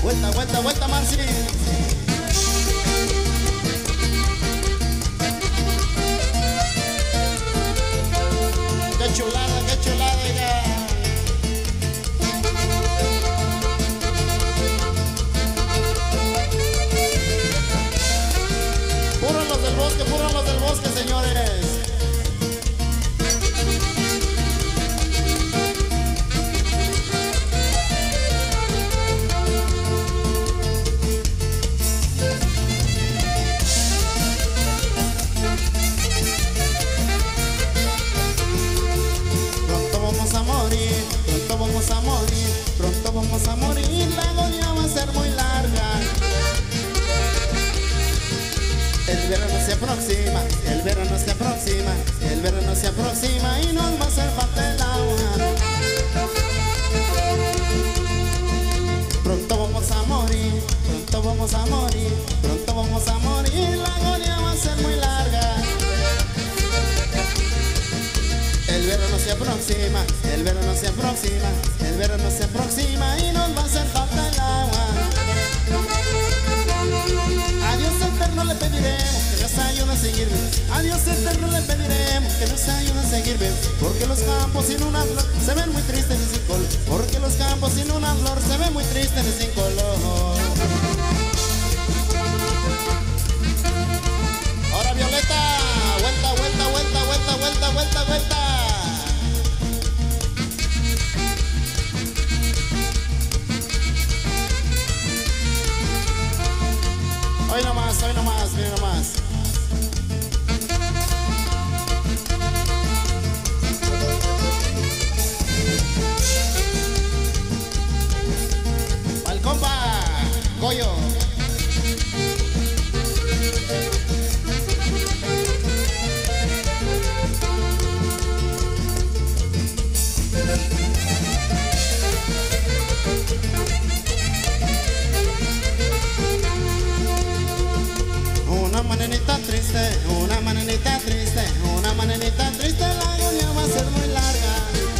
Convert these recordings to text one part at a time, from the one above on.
Vuelta, vuelta, vuelta, Marci. Qué chulada, ya. Puros los del bosque, señores. Pronto vamos a morir, pronto vamos a morir, pronto vamos a morir, la agonía va a ser muy larga. El verano se aproxima, el verano se aproxima, el verano se aproxima y nos va a hacer falta el agua. Pronto vamos a morir, pronto vamos a morir, pronto vamos a morir, la agonía va a ser muy larga. El verano se aproxima, el verano se aproxima, el verano se aproxima y nos va a hacer falta el agua. A Dios eterno le pediremos que nos ayude a seguir bien. A Dios eterno le pediremos que nos ayude a seguir bien. Porque los campos sin una flor se ven muy tristes y sin color. Porque los campos sin una flor se ven muy tristes y sin color. Ahora Violeta, vuelta, vuelta, vuelta, vuelta, vuelta, vuelta, vuelta. Hoy nomás, miren nomás. Al compa, Goyo. Una manenita triste, una manenita triste, una manenita triste, la agonía va a ser muy larga.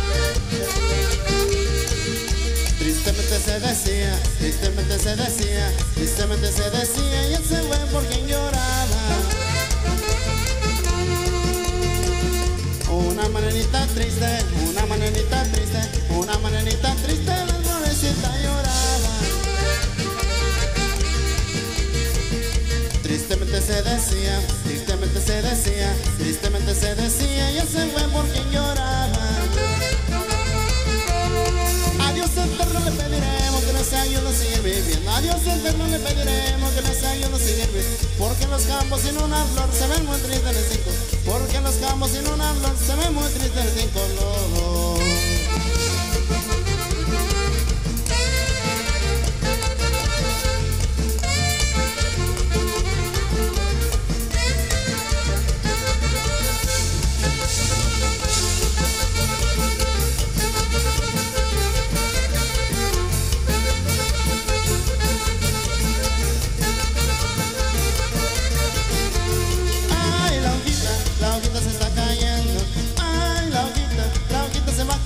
Tristemente se decía, tristemente se decía, tristemente se decía, y él se fue por quien lloraba. Una manenita triste, una manenita triste, una manenita triste, la florecita lloraba. Tristemente se decía, tristemente se decía, tristemente se decía, y él se fue por quien lloraba. A Dios eterno le pediremos que nos ayude a seguir viviendo. A Dios eterno le pediremos que nos ayude a seguir viviendo. Porque los campos sin una flor se ven muy tristes y sin color. Porque los campos sin una flor se ven muy tristes y sin color. La hojita se está cayendo. Ay, la hojita se va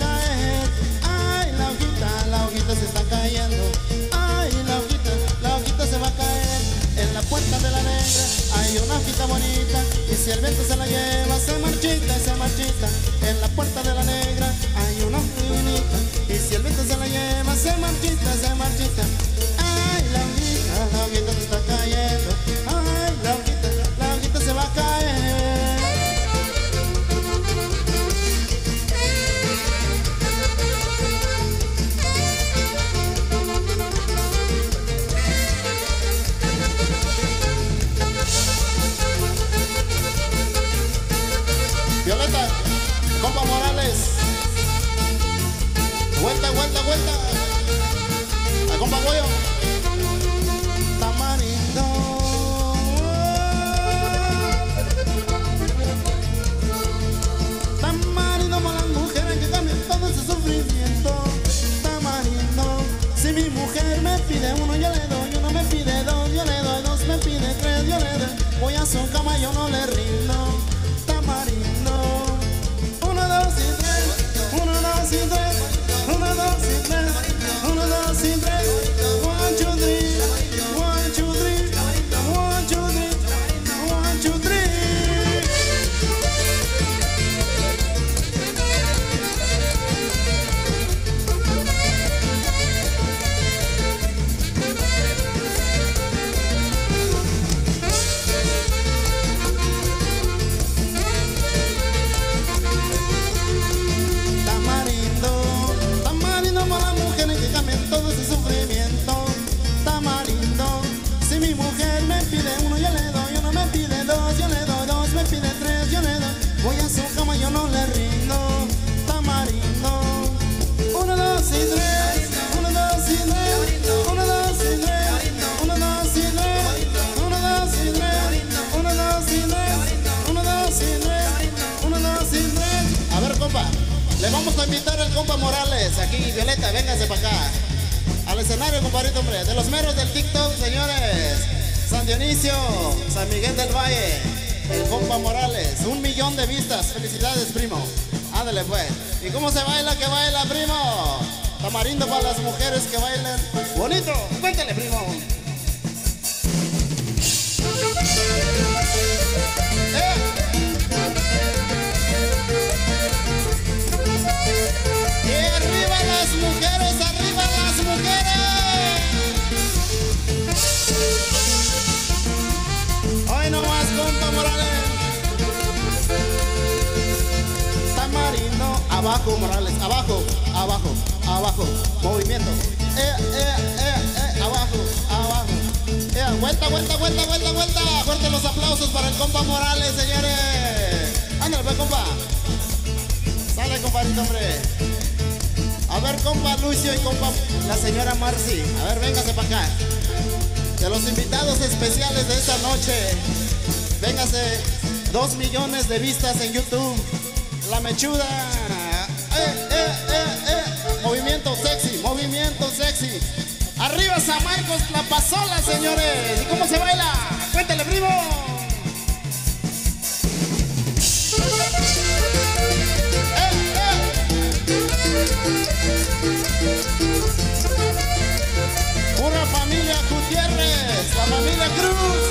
invitar al compa Morales. Aquí, Violeta, véngase para acá. Al escenario, compadrito, hombre. De los meros del TikTok, señores. San Dionisio, San Miguel del Valle. El compa Morales. 1 millón de vistas. Felicidades, primo. Ándale, pues. ¿Y cómo se baila? Que baila, primo. Tamarindo para las mujeres que bailan. Bonito. Cuéntale, primo. Y arriba las mujeres, arriba las mujeres. Hoy nomás, compa Morales. Tamarindo, abajo Morales, abajo, abajo, abajo. Movimiento. Abajo, abajo. Vuelta, vuelta, vuelta, vuelta, vuelta. Fuerte los aplausos para el compa Morales, señores. Ándale, pues, compa. Sale, compadrito, hombre. A ver, compa Lucio y compa la señora Marci. A ver, véngase para acá. De los invitados especiales de esta noche. Véngase. 2 millones de vistas en YouTube. La mechuda. Movimiento sexy, movimiento sexy. Arriba San Marcos, la pasola, señores. ¿Y cómo se baila? Cuéntale, primo. Pura familia Gutiérrez, la familia Cruz.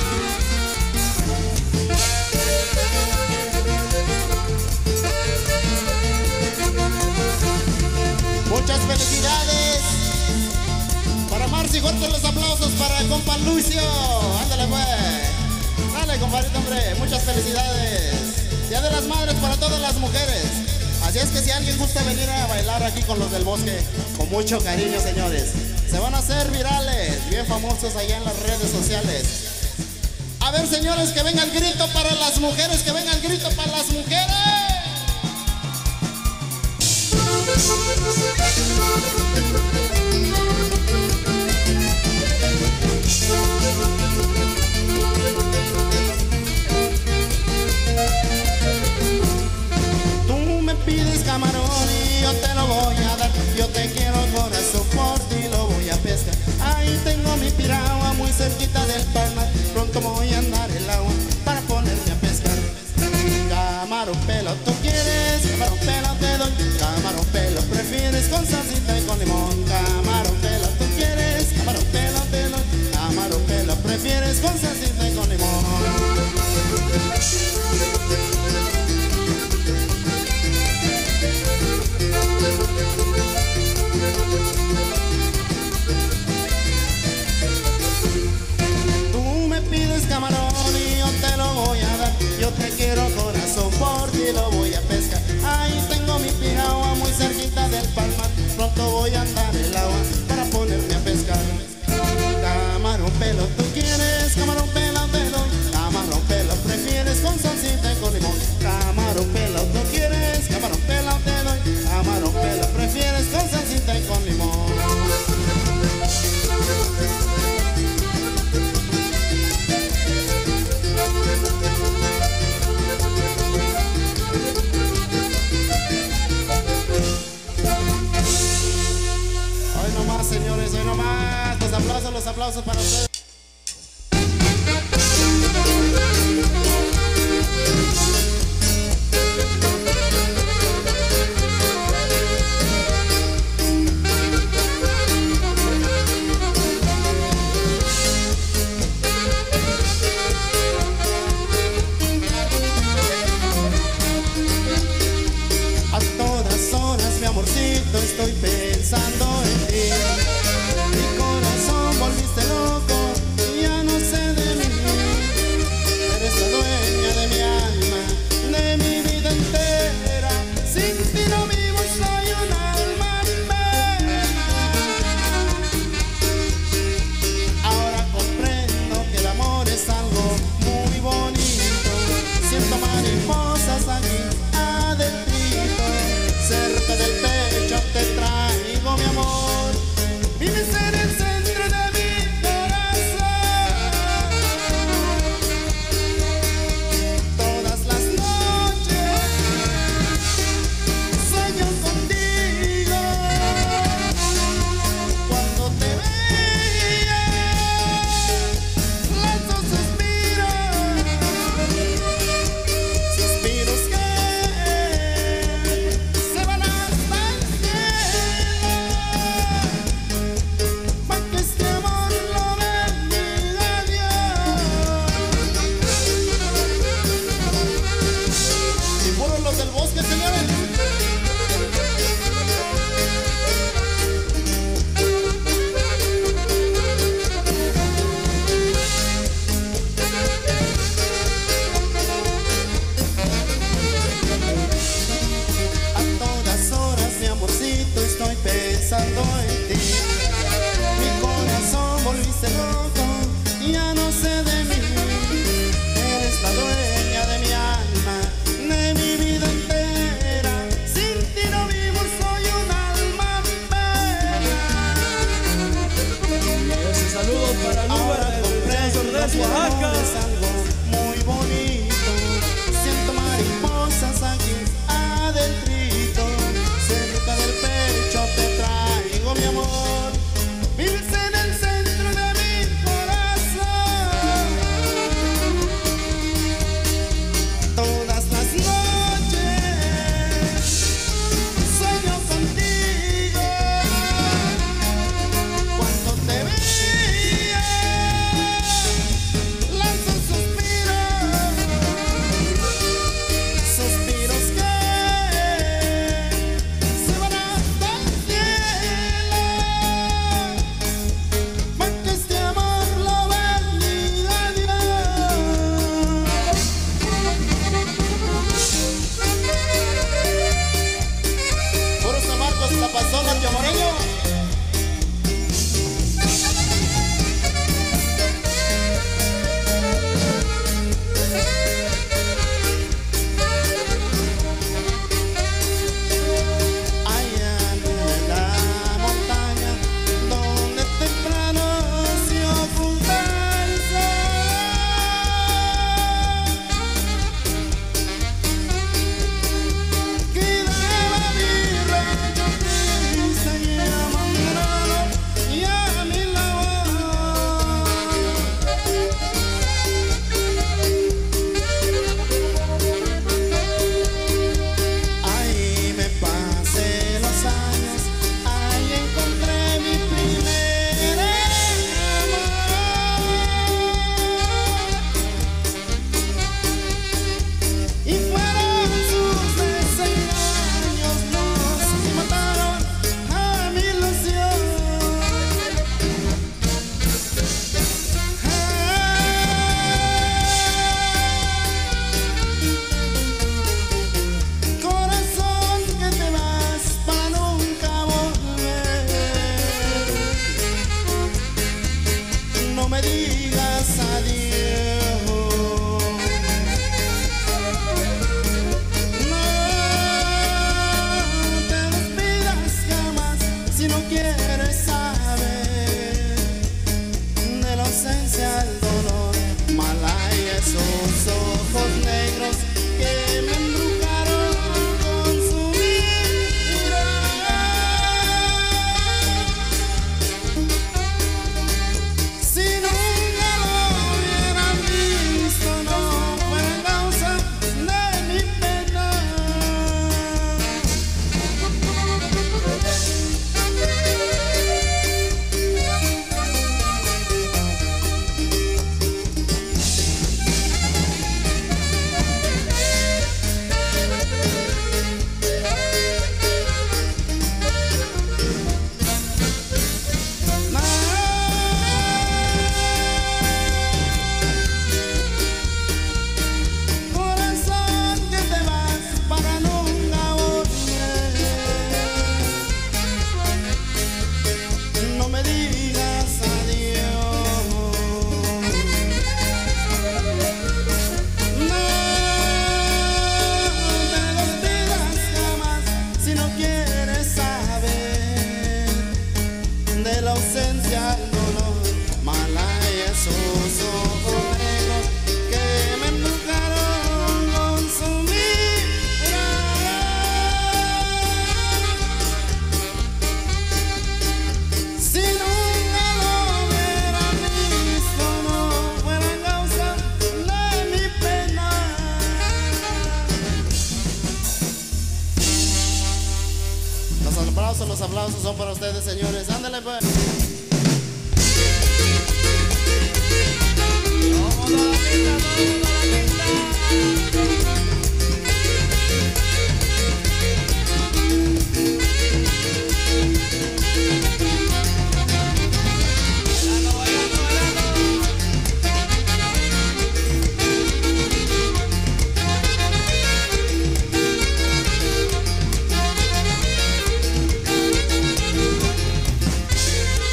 Muchas felicidades para Marci. Fuerte los aplausos para el compa Lucio. Ándale, pues. Dale, compadrito, hombre. Muchas felicidades. Día de las Madres para todas las mujeres. Así es que si alguien gusta venir a bailar aquí con los del bosque, con mucho cariño, señores, se van a hacer virales, bien famosos allá en las redes sociales. A ver, señores, que venga el grito para las mujeres, que venga el grito para las mujeres. Tú me pides camarón y yo te lo voy a dar. Yo te quiero corazón, por ti lo voy a pescar. Ahí tengo mi piragua muy cerquita del palmar. Pronto voy a andar el agua para ponerme a pescar. Camarón pelo, ¿tú quieres? Camarón pelo te doy. Camarón pelo prefieres con salsita y con limón. Camarón pelo, ¿tú quieres? Camarón pelo te doy. Camarón pelo prefieres con salsita y con limón. Tú me pides camarón y yo te lo voy a dar. Yo te quiero corazón, por ti lo voy a pescar. Ahí tengo mi piragua muy cerquita del palmar. Pronto voy a andar el agua para ponerme a pescar. Camarón pelo, ¿tú quieres? Camarón pelo te doy. Camarón pelo prefieres con salsita y con limón. Camarón pelo, ¿tú quieres? Camarón pelo te doy. Camarón pelo prefieres con salsita y con limón. Hoy nomás, señores, hoy nomás. Los aplausos para ustedes. A todas horas, mi amorcito, estoy pensando en ti. Mi corazón volviste loco y ya no sé de mí. Felicidades, Oaxaca. Es algo muy bonito. Siento mariposas aquí adentrito. Cerca del pecho te traigo mi amor. Vives en el centro de mi corazón. Todas las noches sueño contigo. Cuando te veía lanzo suspiros, suspiros que se van hasta el cielo, porque este amor lo bendiga Dios. Por San Marcos, La Pasola, Tío Moreño. Allá en la montaña, donde temprano se oculta el sol, quedaba mi rancho triste y abandonado y a mi labor. Ahí me pasé los años, ahí encontré mi primer amor. Y fueron sus desengaños los que mataron a mi ilusión. Corazón que te vas para nunca volver. No me digas adiós. No te despidas jamás si no quieres saber de la ausencia, el dolor. Malay, esos ojos negros que me embrujaron con su mirada. Si nunca lo hubieran visto, no fuera causa de mi pena. Corazón que te vas para nunca volver. No me digas adiós. No te despidas jamás si no quieres saber de la ausencia, el dolor. Malay, esos ojos negros que me embrujaron con su mirada. Si nunca lo hubieran visto, no fuera causa de mi pena. Los aplausos son para ustedes, señores. Ándale, pues. Vamos a la pista, vamos a la pista. Bailando, bailando, bailando.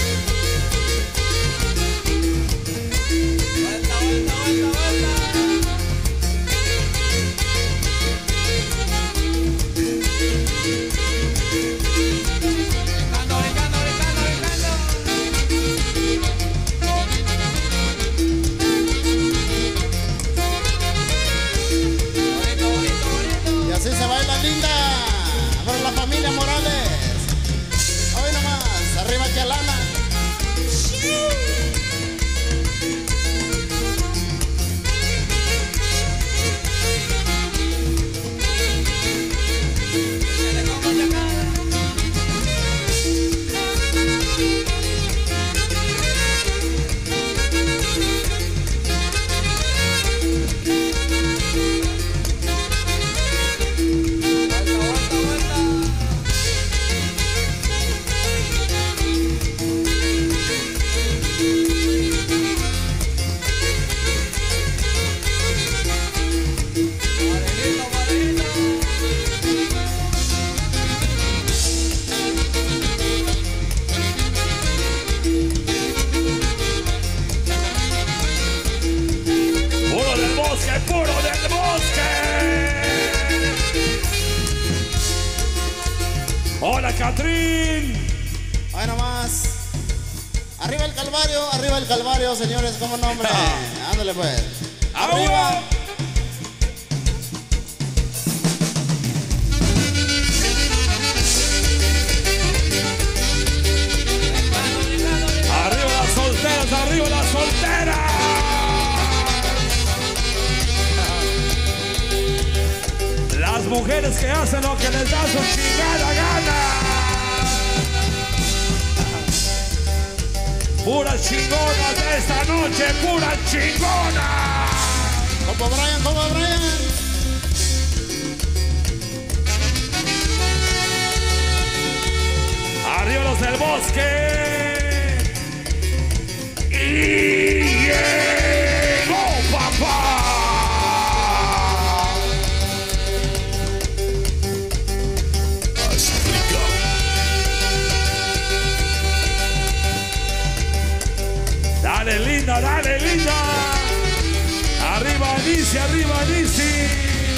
Catrín. Ahí nomás. Arriba el Calvario, señores, como nombre. Ándale pues. Arriba. Arriba las solteras, arriba las solteras. Las mujeres que hacen lo que les da su chingada gana. Puras chingonas de esta noche, puras chingonas. Como Brian, como Brian. Arriba los del bosque. Y llegó papá. Dale linda, dale linda. Arriba Nisi, arriba Nisi.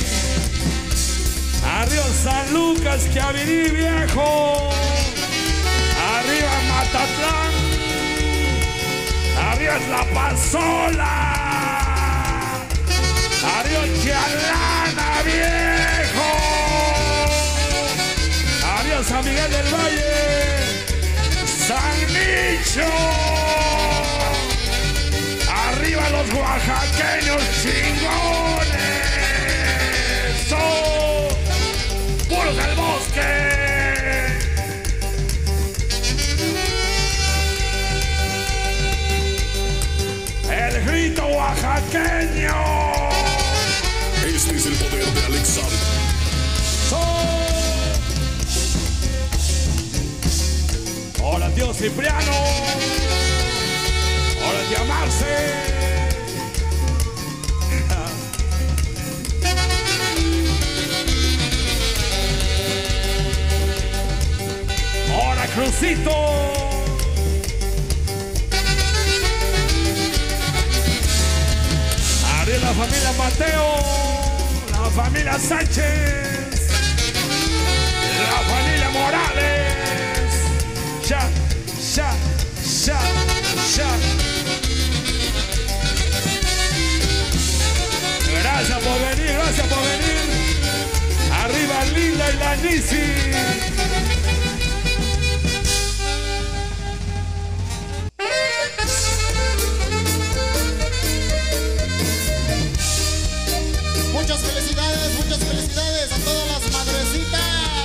Arriba San Lucas, que a venir viejo. Arriba Matatlán. Arriba es La Pazola. Arriba Chalana, viejo. Arriba San Miguel del Valle. San Nicho. Arriba los oaxaqueños chingones. Son puros del bosque. El grito oaxaqueño. Este es el poder de Alexander. Hola tío Cipriano. Hola tía Marce. Hola Crucito. Arriba la familia Mateo. La familia Sánchez. La familia Morales. Ya. Gracias por venir, gracias por venir. Arriba Lila y la Nisi. Muchas felicidades a todas las madrecitas.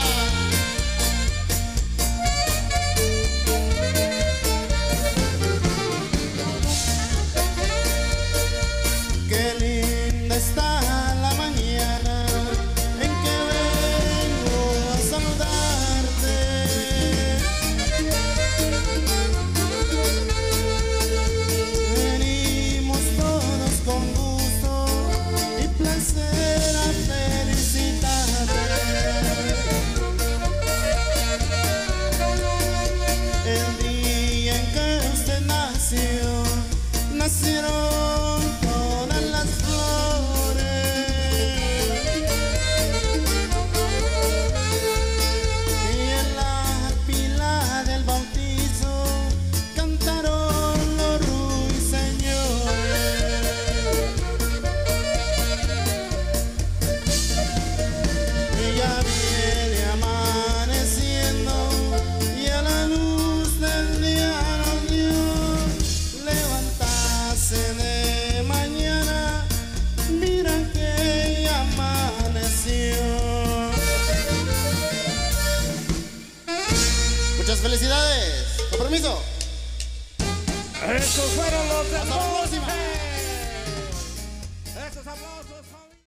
Qué linda está la mañana en que vengo a saludarte. Venimos todos con gusto y placer a felicitarte. El día en que usted nació, nacieron todas las flores. Y en la pila del bautizo cantaron los ruiseñores. Y ya viene amaneciendo y a la luz del día nos dio levantarse de mañana. Mira que ya amaneció. Muchas felicidades. Con permiso. Estos fueron los de Hasta la próxima.